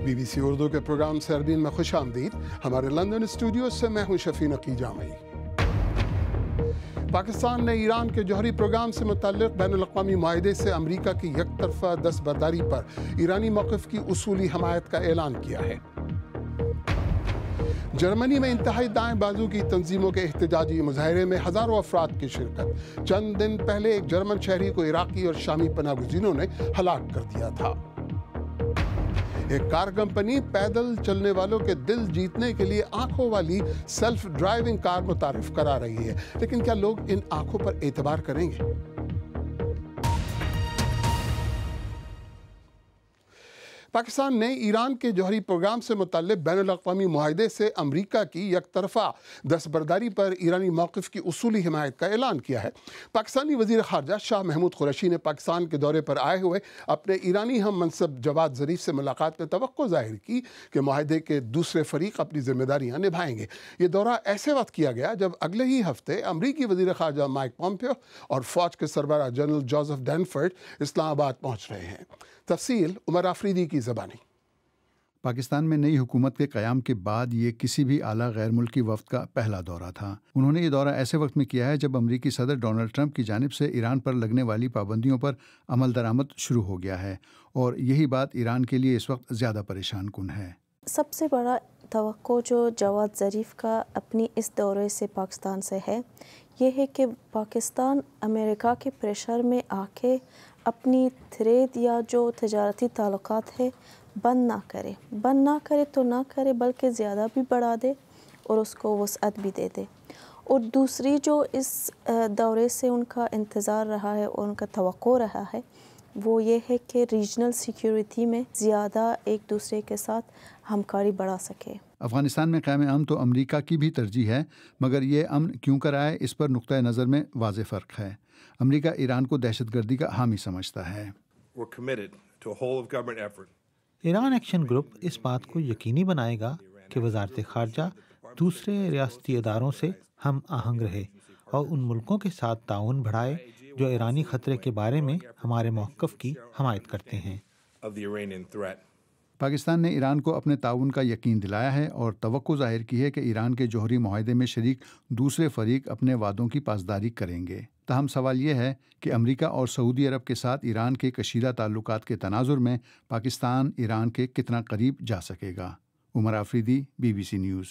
BBC Urdu کے programme سربین میں خوش آمدید۔ ہمارے لندن اسٹوڈیو سے میں ہوں شفیع نقی جامعی۔ پاکستان نے ایران کے جوہری پروگرام سے متعلق بین الاقوامی معاہدے سے امریکہ کی یک طرفہ دستبرداری پر ایرانی موقف کی اصولی حمایت کا اعلان کیا ہے۔ جرمنی میں انتہائی دائیں بازو کی تنظیموں کے احتجاجی مظاہرے میں ہزاروں افراد کی شرکت۔ چند دن پہلے ایک جرمن شہری کو عراقی اور شامی پناہ گزینوں نے ہلاک کر دیا تھا۔ ایک کار کمپنی پیدل چلنے والوں کے دل جیتنے کے لیے آنکھوں والی سیلف ڈرائیونگ کار متعارف کرا رہی ہے، لیکن کیا لوگ ان آنکھوں پر اعتبار کریں گے؟ پاکستان نے ایران کے جوہری پروگرام سے متعلق بین الاقوامی معاہدے سے امریکہ کی یک طرفہ دستبرداری پر ایرانی موقف کی اصولی حمایت کا اعلان کیا ہے۔ پاکستانی وزیر خارجہ شاہ محمود قریشی نے پاکستان کے دورے پر آئے ہوئے اپنے ایرانی ہم منصب جواد ظریف سے ملاقات میں توقع ظاہر کی کہ معاہدے کے دوسرے فریق اپنی ذمہ داریاں نبھائیں گے۔ یہ دورہ ایسے وقت کیا گیا جب اگلے ہی ہفتے امریکی وزیر خارجہ مائک پومپیو اور فوج کے سربراہ جنرل جوزف ڈینفورڈ اسلام آباد پہنچ رہے ہیں۔ تفصیل عمر آفریدی کی زبانی۔ پاکستان میں نئی حکومت کے قیام کے بعد یہ کسی بھی اعلیٰ غیر ملکی وفد کا پہلا دورہ تھا۔ انہوں نے یہ دورہ ایسے وقت میں کیا ہے جب امریکی صدر ڈونلڈ ٹرمپ کی جانب سے ایران پر لگنے والی پابندیوں پر عمل درآمد شروع ہو گیا ہے، اور یہی بات ایران کے لیے اس وقت زیادہ پریشان کن ہے۔ سب سے بڑا توقع جو جواد ظریف کا اپنی اس دورے سے پاکستان سے ہے، یہ ہے کہ پاکستان امریکہ کے پریشر میں آ کے اپنی ٹریڈ یا جو تجارتی تعلقات ہے بند نہ کرے تو نہ کرے، بلکہ زیادہ بھی بڑھا دے اور اس کو وسعت بھی دے دے۔ اور دوسری جو اس دورے سے ان کا انتظار رہا ہے اور ان کا توقع رہا ہے، وہ یہ ہے کہ ریجنل سیکیورٹی میں زیادہ ایک دوسرے کے ساتھ ہمکاری بڑھا سکے۔ افغانستان میں قیام امن تو امریکہ کی بھی ترجیح ہے، مگر یہ امن کیوں کرائے اس پر نقطۂ نظر میں واضح فرق ہے۔ امریکہ ایران کو دہشت گردی کا حامی سمجھتا ہے۔ ایران ایکشن گروپ اس بات کو یقینی بنائے گا کہ وزارت خارجہ دوسرے ریاستی اداروں سے ہم آہنگ رہے اور ان ملکوں کے ساتھ تعاون بڑھائے جو ایرانی خطرے کے بارے میں ہمارے موقف کی حمایت کرتے ہیں۔ پاکستان نے ایران کو اپنے تعاون کا یقین دلایا ہے اور توقع ظاہر کی ہے کہ ایران کے جوہری معاہدے میں شریک دوسرے فریق اپنے وعدوں کی پاسداری کریں گے۔ تاہم سوال یہ ہے کہ امریکہ اور سعودی عرب کے ساتھ ایران کے کشیدہ تعلقات کے تناظر میں پاکستان ایران کے کتنا قریب جا سکے گا۔ Umar Afridi, BBC news.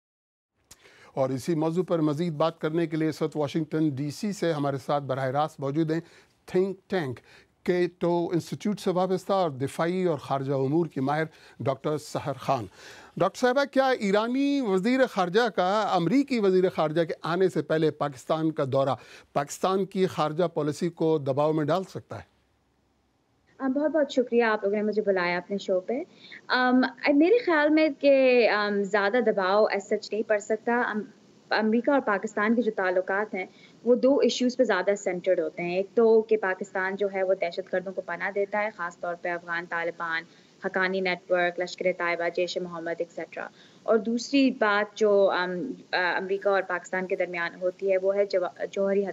اور اسی موضوع پر مزید بات کرنے کے لیے اس وقت واشنگٹن ڈی سی سے ہمارے ساتھ براہ راست موجود ہیں تھنک ٹینک کیٹو انسٹیٹیوٹ سے وابستہ اور دفاعی اور خارجہ امور کی ماہر ڈاکٹر سحر خان۔ ڈاکٹر صاحبہ، کیا ایرانی وزیر خارجہ کا امریکی وزیر خارجہ کے آنے سے پہلے پاکستان کا دورہ پاکستان کی خارجہ پالیسی کو دباؤ میں ڈال سکتا ہے؟ بہت بہت شکریہ آپ لوگوں نے مجھے بلایا اپنے شو پہ۔ میرے خیال میں کہ زیادہ دباؤ ایس سچ نہیں پڑ سکتا۔ امریکہ اور پاکستان کے جو تعلقات ہیں وہ دو ایشوز پہ زیادہ سینٹرڈ ہوتے ہیں۔ ایک تو کہ پاکستان جو ہے وہ دہشت گردوں کو پناہ دیتا ہے، خاص طور پہ افغان طالبان، حقانی نیٹ ورک، لشکر طیبہ، جیش محمد ایکسیٹرا۔ اور دوسری بات جو امریکہ اور پاکستان کے درمیان ہوتی ہے وہ ہے جوہری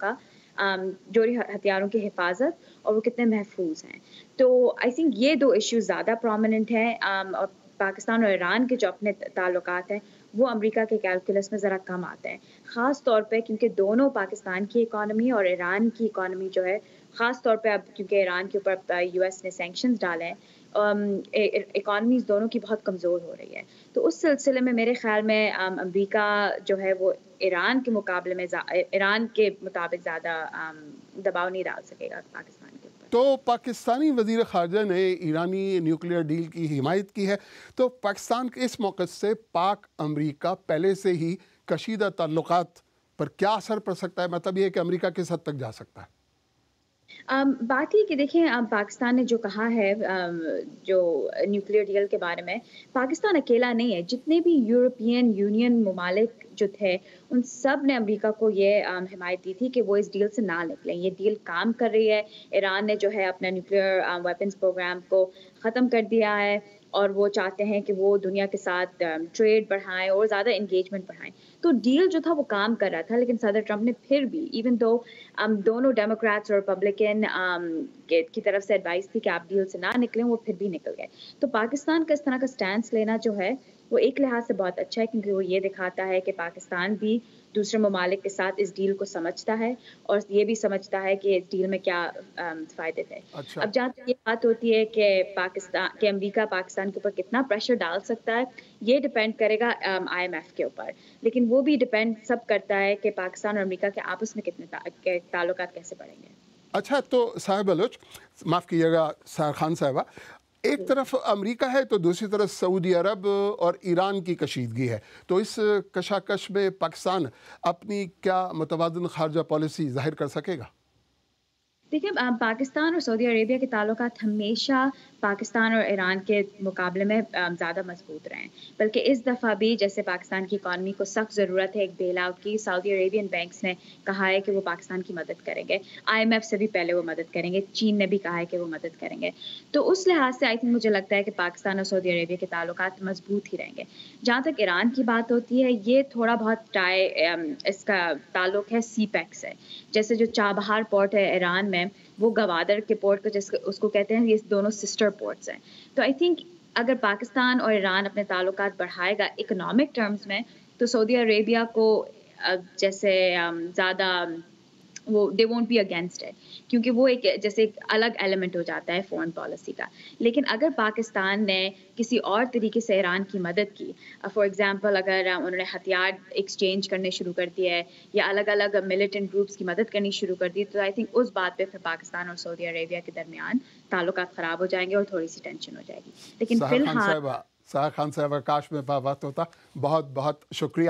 ہتھیاروں کی حفاظت اور وہ کتنے محفوظ ہیں۔ تو آئی تھنک یہ دو ایشوز زیادہ پرومیننٹ ہیں، اور پاکستان اور ایران کے جو اپنے تعلقات ہیں وہ امریکہ کے کیلکولس میں ذرا کم آتے ہیں، خاص طور پہ کیونکہ دونوں پاکستان کی اکانومی اور ایران کی اکانومی جو ہے، خاص طور پہ اب کیونکہ ایران کے اوپر یو ایس نے سینکشنز ڈالے ہیں، اکانومیز دونوں کی بہت کمزور ہو رہی ہے۔ تو اس سلسلے میں میرے خیال میں امریکہ جو ہے وہ ایران کے مقابلے میں ایران کے مطابق زیادہ دباؤ نہیں ڈال سکے گا پاکستان کے اوپر۔ تو پاکستانی وزیر خارجہ نے ایرانی نیوکلیئر ڈیل کی حمایت کی ہے، تو پاکستان کے اس موقع سے پاک امریکہ پہلے سے ہی کشیدہ تعلقات پر کیا اثر پڑ سکتا ہے؟ مطلب یہ ہے کہ امریکہ کس حد تک جا سکتا ہے؟ بات یہ کہ دیکھیں پاکستان نے جو کہا ہے جو نیوکلیئر ڈیل کے بارے میں، پاکستان اکیلا نہیں ہے، جتنے بھی یورپین یونین ممالک جو تھے ان سب نے امریکہ کو یہ حمایت دی تھی کہ وہ اس ڈیل سے نہ نکلیں۔ یہ ڈیل کام کر رہی ہے، ایران نے جو ہے اپنا نیوکلیئر ویپنز پروگرام کو ختم کر دیا ہے، اور وہ چاہتے ہیں کہ وہ دنیا کے ساتھ ٹریڈ بڑھائیں اور زیادہ انگیجمنٹ بڑھائیں. تو ڈیل جو تھا وہ کام کر رہا تھا, لیکن صدر ٹرمپ نے پھر بھی ایون دو دونوں ڈیموکریٹس اور ریپبلکن کی طرف سے ایڈوائس تھی کہ آپ ڈیل سے نہ نکلیں, وہ پھر بھی نکل گئے. تو پاکستان کا اس طرح کا سٹینس لینا جو ہے وہ ایک لحاظ سے بہت اچھا ہے, کیونکہ وہ یہ دکھاتا ہے کہ پاکستان بھی دوسرے ممالک کے ساتھ اس ڈیل کو سمجھتا ہے اور یہ بھی سمجھتا ہے کہ اس ڈیل میں کیا فائدے تھے. اب جہاں تک یہ بات ہوتی ہے کہ امریکہ پاکستان کے اوپر کتنا پریشر ڈال سکتا ہے, یہ ڈپینڈ کرے گا IMF کے اوپر, لیکن وہ بھی ڈپینڈ سب کرتا ہے کہ پاکستان اور امریکہ کے آپس میں کتنے تعلقات کیسے بڑھیں گے. اچھا, تو صاحب بلوچ, معاف کیجیے گا سار خان صاحبہ, ایک طرف امریکہ ہے تو دوسری طرف سعودی عرب اور ایران کی کشیدگی ہے, تو اس کشاکش میں پاکستان اپنی کیا متوازن خارجہ پالیسی ظاہر کر سکے گا؟ دیکھیں, پاکستان اور سعودی عربیہ کے تعلقات ہمیشہ پاکستان اور ایران کے مقابلے میں زیادہ مضبوط رہے ہیں, بلکہ اس دفعہ بھی جیسے پاکستان کی اکانومی کو سخت ضرورت ہے ایک بیل آؤٹ کی, سعودی عربین بینکس نے کہا ہے کہ وہ پاکستان کی مدد کریں گے, IMF سے بھی پہلے وہ مدد کریں گے, چین نے بھی کہا ہے کہ وہ مدد کریں گے. تو اس لحاظ سے مجھے لگتا ہے کہ پاکستان اور سعودی عربیہ کے تعلقات مضبوط ہی رہیں گے. جہاں تک ایران کی بات ہوتی ہے, یہ تھوڑا بہت اس کا تعلق ہے سی پیک سے. جیسے جو چابہار پورٹ ہے ایران میں, وہ گوادر کے پورٹ کو اس کو کہتے ہیں, یہ دونوں سسٹر پورٹس ہیں. تو آئی تھنک اگر پاکستان اور ایران اپنے تعلقات بڑھائے گا اکنامک ٹرمز میں, تو سعودی عربیہ کو جیسے زیادہ وہ دے وونٹ بی اگینسٹ ہے, کیونکہ وہ ایک جیسے ایک الگ ایلیمنٹ ہو جاتا ہے فورن پالیسی کا. لیکن اگر پاکستان نے کسی اور طریقے سے ایران کی مدد کی, فار ایگزامپل اگر انہوں نے ہتھیار ایکسچینج کرنے شروع کر دیے یا الگ الگ ملیٹنٹ گروپس کی مدد کرنی شروع کر دی, تو آئی تھنک اس بات پہ پھر پاکستان اور سعودی عربیہ کے درمیان تعلقات خراب ہو جائیں گے اور تھوڑی سی ٹینشن ہو جائے گی. لیکن فی الحال سہر خان صاحبہ, کاش میں بات ہوتا. بہت بہت شکریہ.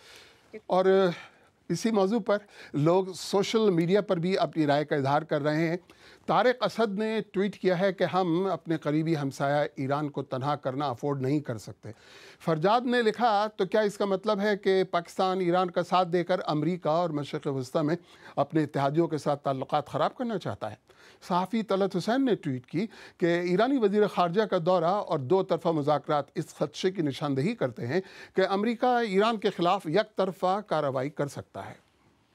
اور اسی موضوع پر لوگ سوشل میڈیا پر بھی اپنی رائے کا اظہار کر رہے ہیں. طارق اسد نے ٹویٹ کیا ہے کہ ہم اپنے قریبی ہمسایہ ایران کو تنہا کرنا افورڈ نہیں کر سکتے. فرجاد نے لکھا, تو کیا اس کا مطلب ہے کہ پاکستان ایران کا ساتھ دے کر امریکہ اور مشرق وسطی میں اپنے اتحادیوں کے ساتھ تعلقات خراب کرنا چاہتا ہے؟ صحافی طلعت حسین نے ٹویٹ کی کہ ایرانی وزیر خارجہ کا دورہ اور دو طرفہ مذاکرات اس خدشے کی نشاندہی کرتے ہیں کہ امریکہ ایران کے خلاف یک طرفہ کارروائی کر سکتا ہے.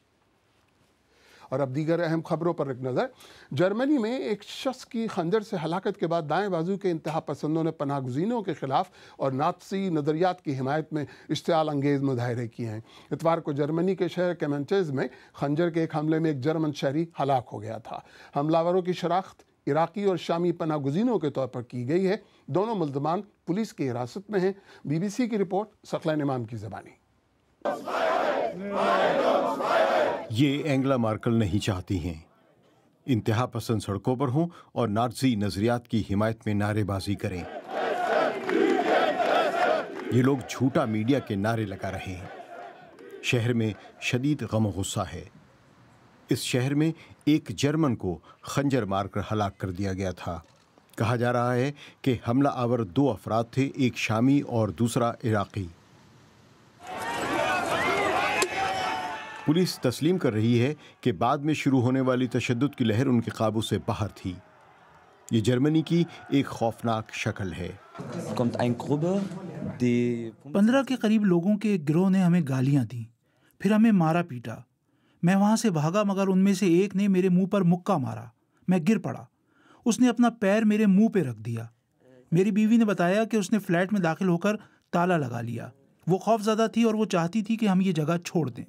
اور اب دیگر اہم خبروں پر ایک نظر. جرمنی میں ایک شخص کی خنجر سے ہلاکت کے بعد دائیں بازو کے انتہا پسندوں نے پناہ گزینوں کے خلاف اور نازی نظریات کی حمایت میں اشتعال انگیز مظاہرے کیے ہیں. اتوار کو جرمنی کے شہر کیمنچز میں خنجر کے ایک حملے میں ایک جرمن شہری ہلاک ہو گیا تھا. حملہ آوروں کی شناخت عراقی اور شامی پناہ گزینوں کے طور پر کی گئی ہے. دونوں ملزمان پولیس کی حراست میں ہیں. BBC کی رپورٹ ثقلین امام کی زبانی. یہ اینگلا مارکل نہیں چاہتی ہیں انتہا پسند سڑکوں پر ہوں اور نازی نظریات کی حمایت میں نعرے بازی کریں. یہ لوگ جھوٹا میڈیا کے نعرے لگا رہے ہیں. شہر میں شدید غم و غصہ ہے. اس شہر میں ایک جرمن کو خنجر مار کر ہلاک کر دیا گیا تھا. کہا جا رہا ہے کہ حملہ آور 2 افراد تھے, ایک شامی اور دوسرا عراقی. پولیس تسلیم کر رہی ہے کہ بعد میں شروع ہونے والی تشدد کی لہر ان کے قابو سے باہر تھی. یہ جرمنی کی ایک خوفناک شکل ہے. 15 کے قریب لوگوں کے ایک گروہ نے ہمیں گالیاں دیں, پھر ہمیں مارا پیٹا. میں وہاں سے بھاگا مگر ان میں سے ایک نے میرے منہ پر مکہ مارا. میں گر پڑا. اس نے اپنا پیر میرے منہ پہ رکھ دیا. میری بیوی نے بتایا کہ اس نے فلیٹ میں داخل ہو کر تالا لگا لیا. وہ خوف زدہ تھی اور وہ چاہتی تھی کہ ہم یہ جگہ چھوڑ دیں.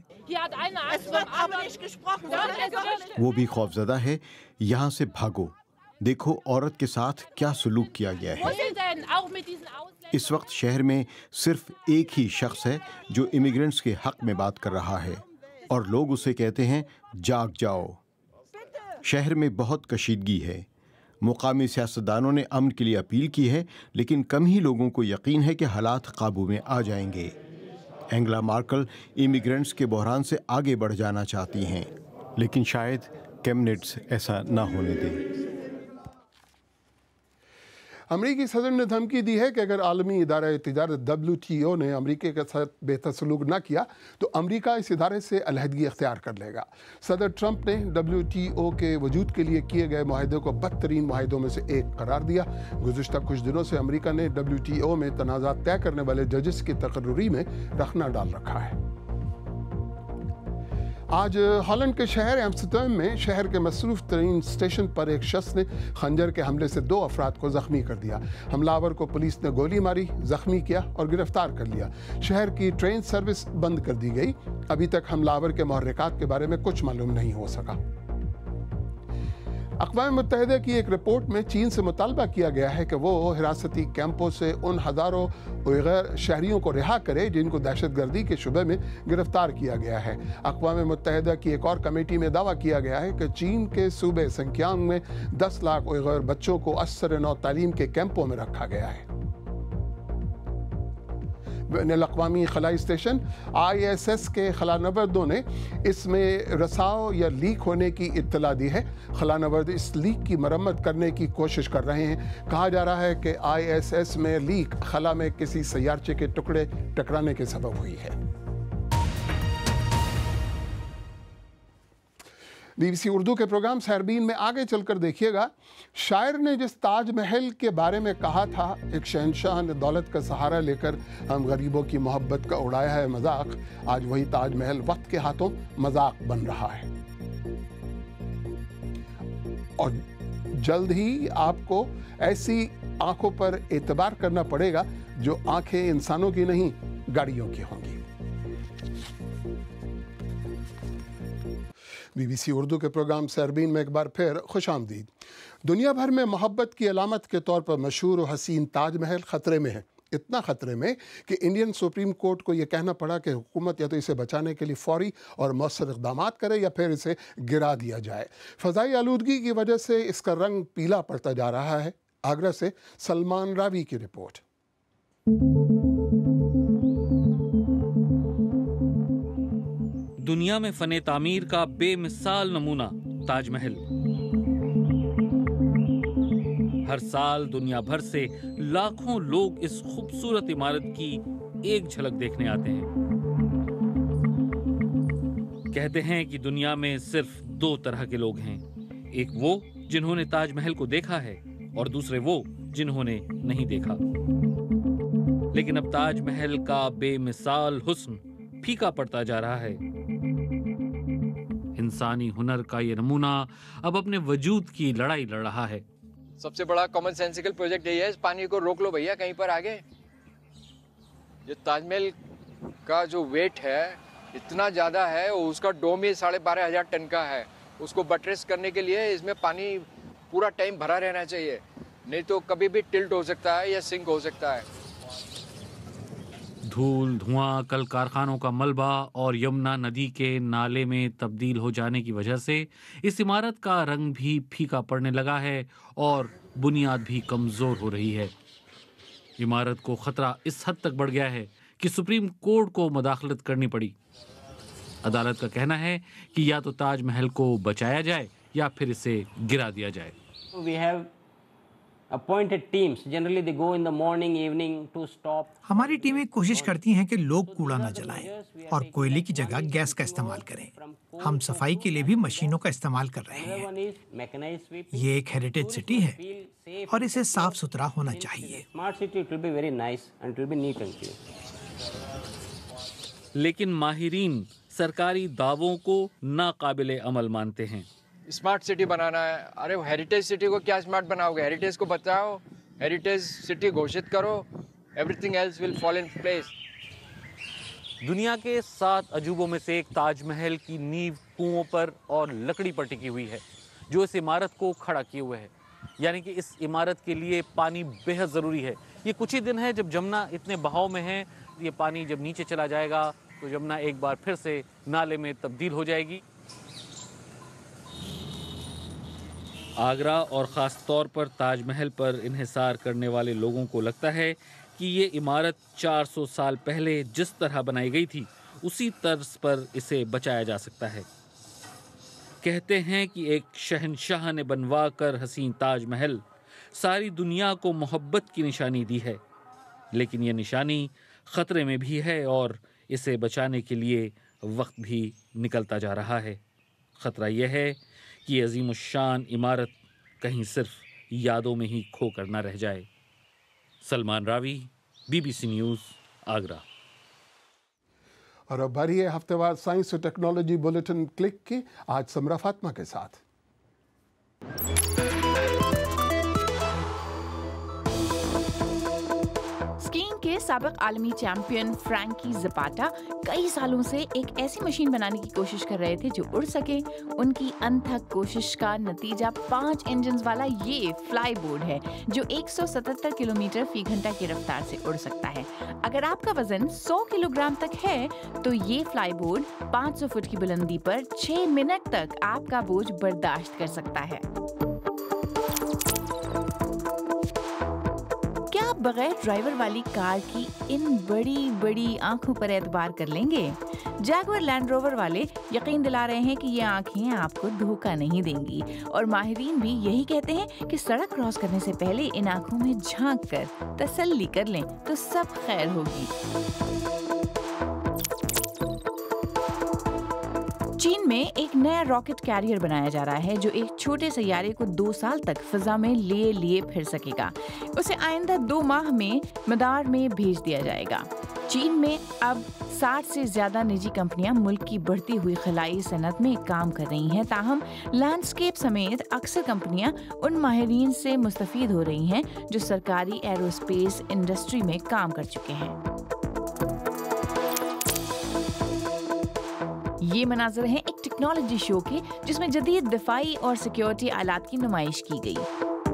وہ بھی خوف زدہ ہے. یہاں سے بھاگو. دیکھو عورت کے ساتھ کیا سلوک کیا گیا ہے. اس وقت شہر میں صرف ایک ہی شخص ہے جو امیگرنٹس کے حق میں بات کر رہا ہے اور لوگ اسے کہتے ہیں جاگ جاؤ. شہر میں بہت کشیدگی ہے. مقامی سیاستدانوں نے امن کے لیے اپیل کی ہے, لیکن کم ہی لوگوں کو یقین ہے کہ حالات قابو میں آ جائیں گے. اینگلا مارکل امیگرنٹس کے بحران سے آگے بڑھ جانا چاہتی ہیں, لیکن شاید کیمنٹس ایسا نہ ہونے دیں. अमरीकी सदर ने धमकी दी है कि अगर आलमी इदारा तिजारत WTO ने अमरीका के साथ बेहतर सलूक न किया तो अमरीका इस इदारे से अलहदगी इख्तियार कर लेगा। सदर ट्रंप ने WTO के वजूद के लिए किए गए माहदे को बदतरीन माहदों में से एक करार दिया। गुज़िश्ता कुछ दिनों से अमरीका ने WTO में तनाज़ात तय करने वाले जजेस की तकर्री में रखना डाल रखा है। आज हॉलैंड के शहर एम्स्टर्डम में शहर के मसरूफ तरीन स्टेशन पर एक शख्स ने खंजर के हमले से 2 अफराद को जख्मी कर दिया। हमलावर को पुलिस ने गोली मारी, जख्मी किया और गिरफ्तार कर लिया। शहर की ट्रेन सर्विस बंद कर दी गई। अभी तक हमलावर के मुहर्रिकात के बारे में कुछ मालूम नहीं हो सका। अक़वाम मुत्तहिदा की एक रिपोर्ट में चीन से मुतालबा किया गया है कि वो हिरासती कैंपों से उन हज़ारों गैर शहरियों को रिहा करे जिनको दहशतगर्दी के शुबे में गिरफ्तार किया गया है। अक़वाम मुत्तहिदा की एक और कमेटी में दावा किया गया है कि चीन के सूबे सिंकियांग में 10 लाख गैर बच्चों को असर नौ तालीम के कैंपों में रखा गया है। बैनुल-अक़वामी खलाई स्टेशन ISS के खलानवर्दों ने इसमें रसाव या लीक होने की इत्तला दी है। खलानवर्द इस लीक की मरम्मत करने की कोशिश कर रहे हैं। कहा जा रहा है कि ISS में लीक खला में किसी सैयारचे के टुकड़े टकराने के सबब हुई है। BBC उर्दू के प्रोग्राम सहरबीन में आगे चलकर देखिएगा, शायर ने जिस ताजमहल के बारे में कहा था, एक शहंशाह ने दौलत का सहारा लेकर हम गरीबों की मोहब्बत का उड़ाया है मजाक, आज वही ताजमहल वक्त के हाथों मजाक बन रहा है। और जल्द ही आपको ऐसी आंखों पर एतबार करना पड़ेगा जो आंखें इंसानों की नहीं, गाड़ियों की होंगी। BBC उर्दू के प्रोग्राम सहरबीन में एक बार फिर खुशामदीद। दुनिया भर में मोहब्बत की अलामत के तौर पर मशहूर और हसीन ताजमहल खतरे में है। इतना खतरे में कि इंडियन सुप्रीम कोर्ट को यह कहना पड़ा कि हुकूमत या तो इसे बचाने के लिए फौरी और मौसर इक़दामात करे या फिर इसे गिरा दिया जाए। फ़ज़ाई आलूदगी की वजह से इसका रंग पीला पड़ता जा रहा है। आगरा से सलमान रावी की रिपोर्ट। दुनिया में फने तामीर का बेमिसाल नमूना ताजमहल। हर साल दुनिया भर से लाखों लोग इस खूबसूरत इमारत की एक झलक देखने आते हैं। कहते हैं कि दुनिया में सिर्फ 2 तरह के लोग हैं, एक वो जिन्होंने ताजमहल को देखा है और दूसरे वो जिन्होंने नहीं देखा। लेकिन अब ताजमहल का बेमिसाल हुस्न फीका पड़ता जा रहा है। इंसानी हुनर का ये नमूना अब अपने वजूद की लड़ाई लड़ रहा है। सबसे बड़ा कॉमन सेंसिकल प्रोजेक्ट यही है, इस पानी को रोक लो भैया कहीं पर आगे। ये ताजमहल का जो वेट है इतना ज़्यादा है, उसका डोम ही 12,500 टन का है। उसको बटरेस करने के लिए इसमें पानी पूरा टाइम भरा रहना चाहिए, नहीं तो कभी भी टिल्ट हो सकता है या सिंक हो सकता है। धूल, धुआं, कल कारखानों का मलबा और यमुना नदी के नाले में तब्दील हो जाने की वजह से इस इमारत का रंग भी फीका पड़ने लगा है और बुनियाद भी कमज़ोर हो रही है। इमारत को खतरा इस हद तक बढ़ गया है कि सुप्रीम कोर्ट को मुदाखलत करनी पड़ी। अदालत का कहना है कि या तो ताजमहल को बचाया जाए या फिर इसे गिरा दिया जाए। We have appointed teams. Generally they go in the morning, evening to stop. हमारी टीमें कोशिश करती हैं कि लोग कूड़ा न जलाएं और कोयले की जगह गैस का इस्तेमाल करें। हम सफाई के लिए भी मशीनों का इस्तेमाल कर रहे हैं। ये एक हेरिटेज सिटी है और इसे साफ सुथरा होना चाहिए। Smart city, it will be very nice and it will be neat and clean. लेकिन माहिरीन सरकारी दावों को नाकाबिले अमल मानते हैं। स्मार्ट सिटी बनाना है, अरे हेरिटेज सिटी को क्या स्मार्ट बनाओगे? हेरिटेज को बचाओ, हेरिटेज सिटी घोषित करो, everything else will fall in place. दुनिया के 7 अजूबों में से एक ताजमहल की नींव कुओं पर और लकड़ी पर टिकी हुई है, जो इस इमारत को खड़ा किए हुए है। यानी कि इस इमारत के लिए पानी बेहद ज़रूरी है। ये कुछ ही दिन है जब जमुना इतने बहाव में है, ये पानी जब नीचे चला जाएगा तो जमुना एक बार फिर से नाले में तब्दील हो जाएगी। आगरा और ख़ास तौर पर ताजमहल पर इन्हिसार करने वाले लोगों को लगता है कि ये इमारत 400 साल पहले जिस तरह बनाई गई थी उसी तर्ज पर इसे बचाया जा सकता है। कहते हैं कि एक शहंशाह ने बनवा कर हसीन ताजमहल ساری دنیا کو محبت کی نشانی دی ہے، لیکن یہ نشانی خطرے میں بھی ہے اور اسے بچانے کے لیے وقت بھی نکلتا جا رہا ہے۔ خطرہ یہ ہے کہ یہ عظیم الشان عمارت کہیں صرف یادوں میں ہی کھو کر نہ رہ جائے۔ Salman Rawi, BBC news, Agra. اور اب باری ہے ہفتے وار سائنس اور ٹیکنالوجی بلیٹن کلک کی، آج سمرہ فاطمہ کے ساتھ۔ اسکیئنگ کے سابق عالمی چیمپئن فرینکی زپاٹا کئی سالوں سے ایک ایسی مشین بنانے کی کوشش کر رہے تھے جو اڑ سکے۔ ان کی انتھک کوشش کا نتیجہ 5 انجنز والا یہ فلائی بورڈ ہے جو 177 کلومیٹر فی گھنٹہ کی رفتار سے اڑ سکتا ہے۔ اگر آپ کا وزن 100 کلو گرام تک ہے تو یہ فلائی بورڈ 500 فٹ کی بلندی پر 6 منٹ تک آپ کا بوجھ برداشت کر سکتا ہے۔ کیا آپ بغیر ڈرائیور والی کار کی ان بڑی بڑی آنکھوں پر اعتبار کر لیں گے؟ جیگور لینڈ روور والے یقین دلا رہے ہیں کہ یہ آنکھیں آپ کو دھوکہ نہیں دیں گی، اور ماہرین بھی یہی کہتے ہیں کہ سڑک کراس کرنے سے پہلے ان آنکھوں میں جھانک کر تسلی کر لیں تو سب خیر ہوگی۔ چین میں ایک نیا راکٹ کیریئر بنایا جا رہا ہے جو ایک چھوٹے سیارے کو 2 سال تک فضا میں لیے پھر سکے گا۔ اسے آئندہ 2 ماہ میں مدار میں بھیج دیا جائے گا۔ چین میں اب 60 سے زیادہ نجی کمپنیاں ملک کی بڑھتی ہوئی خلائی صنعت میں کام کر رہی ہیں، تاہم لینڈسکیپ سمیت اکثر کمپنیاں ان ماہرین سے مستفید ہو رہی ہیں جو سرکاری ایروسپیس انڈسٹری میں کام کر چکے ہیں۔ یہ مناظر ہیں ایک ٹیکنالوجی شو کے جس میں جدید دفاعی اور سیکیورٹی آلات کی نمائش کی گئی۔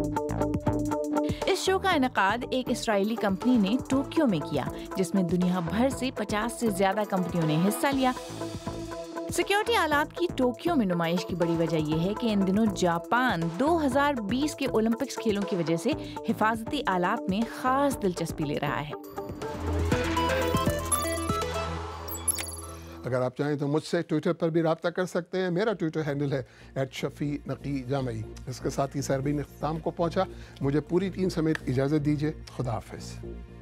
اس شو کا انعقاد ایک اسرائیلی کمپنی نے ٹوکیو میں کیا، جس میں دنیا بھر سے 50 سے زیادہ کمپنیوں نے حصہ لیا۔ سیکیورٹی آلات کی ٹوکیو میں نمائش کی بڑی وجہ یہ ہے کہ ان دنوں جاپان 2020 کے اولمپکس کھیلوں کی وجہ سے حفاظتی آلات میں خاص دلچسپی لے رہا ہے۔ اگر آپ چاہیں تو مجھ سے ٹویٹر پر بھی رابطہ کر سکتے ہیں۔ میرا ٹویٹر ہینڈل ہے @شفیع_نقی_جامعی۔ اس کے ساتھ ہی سربین اختتام کو پہنچا۔ مجھے پوری ٹیم سمیت اجازت دیجیے۔ خدا حافظ۔